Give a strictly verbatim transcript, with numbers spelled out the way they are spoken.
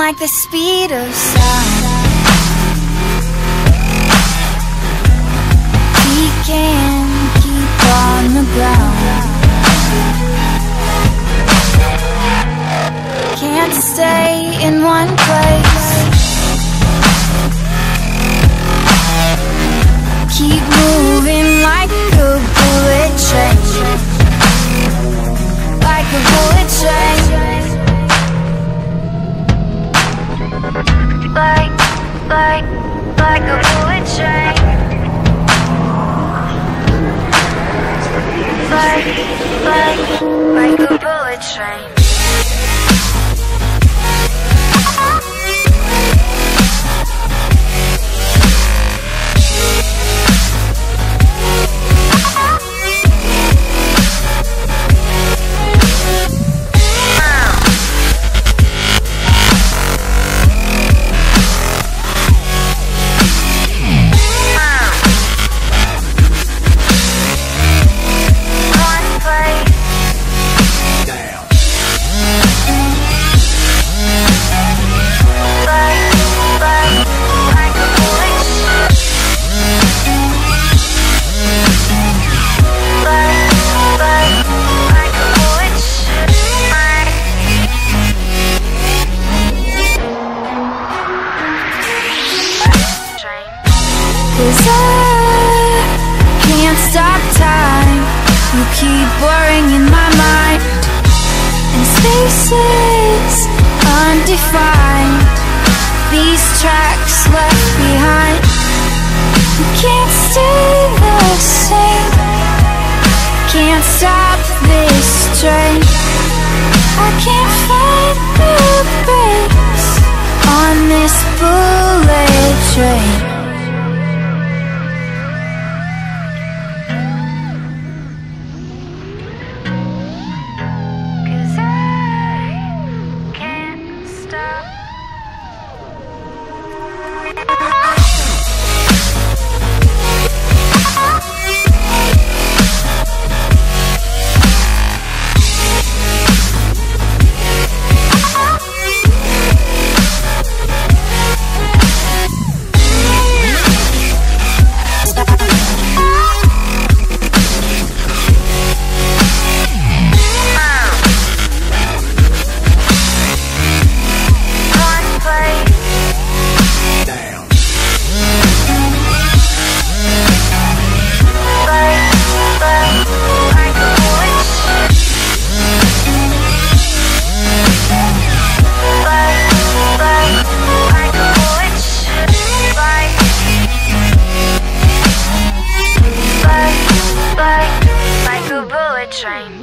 like the speed of sound. He can keep on the ground. Can't stay in one place. Keep moving like a bullet train. Like a bullet train. Like, like, like a bullet train. Like, like, like a bullet train. Keep blurring in my mind, and spaces undefined. These tracks left behind. You can't stay the same. Can't stop this train. I can't find the brakes on this bullet train. Train.